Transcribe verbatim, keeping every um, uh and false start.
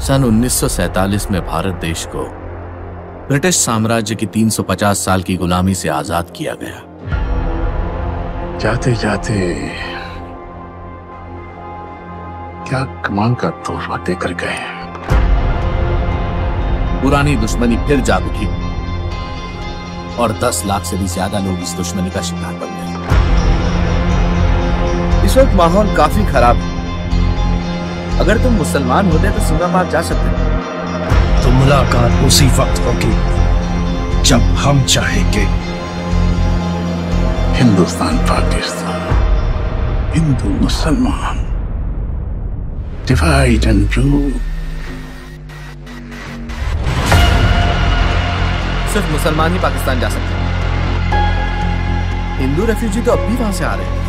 सन उन्नीस सौ सैतालीस में भारत देश को ब्रिटिश साम्राज्य की तीन सौ पचास साल की गुलामी से आजाद किया गया। जाते जाते क्या कमाल का तोहफा देकर गए। पुरानी दुश्मनी फिर जाग उठी और दस लाख से भी ज्यादा लोग इस दुश्मनी का शिकार बन गए। इस वक्त माहौल काफी खराब है। अगर तुम मुसलमान होते तो सीमा पार जा सकते। तो मुलाकात उसी वक्त होगी जब हम चाहेंगे। हिंदुस्तान पाकिस्तान, हिंदू मुसलमान, डिवाइड एंड रूल। सिर्फ मुसलमान ही पाकिस्तान जा सकते हैं। हिंदू रेफ्यूजी तो अब भी वहां से आ रहे हैं।